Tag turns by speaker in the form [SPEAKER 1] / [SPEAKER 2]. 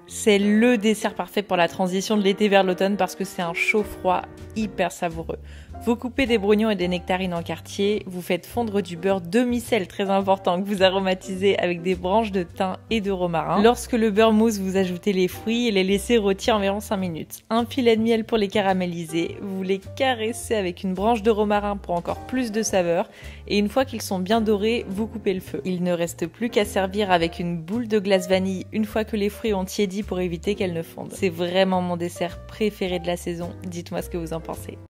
[SPEAKER 1] C'est le dessert parfait pour la transition de l'été vers l'automne parce que c'est un chaud-froid hyper savoureux. Vous coupez des brognons et des nectarines en quartiers, vous faites fondre du beurre demi-sel très important que vous aromatisez avec des branches de thym et de romarin. Lorsque le beurre mousse, vous ajoutez les fruits et les laissez rôtir environ 5 minutes. Un filet de miel pour les caraméliser, vous les caressez avec une branche de romarin pour encore plus de saveur et une fois qu'ils sont bien dorés, vous coupez le feu. Il ne reste plus qu'à servir avec une boule de glace vanille une fois que les fruits ont tiédi pour éviter qu'elles ne fondent. C'est vraiment mon dessert préféré de la saison, dites-moi ce que vous en pensez.